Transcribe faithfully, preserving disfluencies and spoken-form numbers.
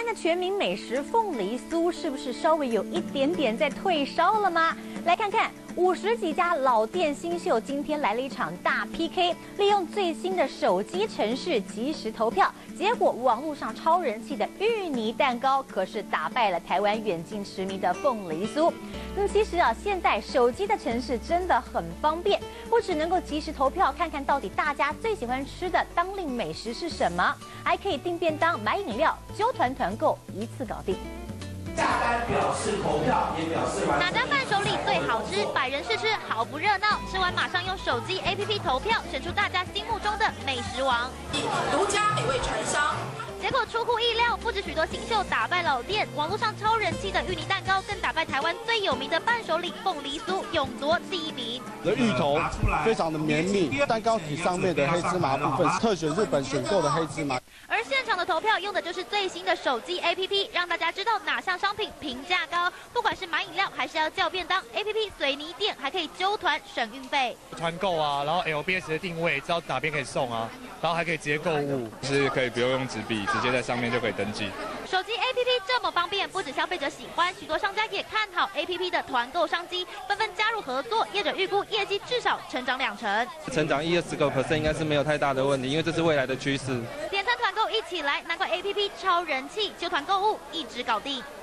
湾的全民美食凤梨酥是不是稍微有一点点在退烧了吗？来看看五十几家老店新秀今天来了一场大 P K， 利用最新的手机程式即时投票，结果网络上超人气的芋泥蛋糕可是打败了台湾远近驰名的凤梨酥。那么其实啊，现在手机的程式真的很方便，不只能够即时投票，看看到底大家最喜欢吃的当令美食是什么，还可以订便当、买饮料、揪团团购，一次搞定。 下单表示投票，也表示完成。 哪家伴手礼最好吃？百人试吃毫不热闹，吃完马上用手机 A P P 投票，选出大家心目中的美食王， 独家美味传销。 结果出乎意料，不止许多新秀打败老店，网络上超人气的芋泥蛋糕更打败台湾最有名的伴手礼凤梨酥，勇夺第一名。 的芋头非常的绵密，蛋糕体上面的黑芝麻部分特选日本选购的黑芝麻。 而现场的投票用的就是最新的手机 A P P， 让大家知道哪项商品评价高。不管是买饮料还是要叫便当 ，A P P 随你点，还可以揪团省运费。 团购啊，然后 L B S 的定位，知道哪边可以送啊，然后还可以直接购物， 就是可以不用用纸币，直接在上面就可以登记。 手机 A P P 这么方便，不止消费者喜欢，许多商家也看好 A P P 的团购商机，纷纷加入合作。业者预估业绩至少成长两成， 成长一二十个 percent 应该是没有太大的问题，因为这是未来的趋势。 点餐团购一起来，难怪 A P P 超人气，揪团购物一直搞定。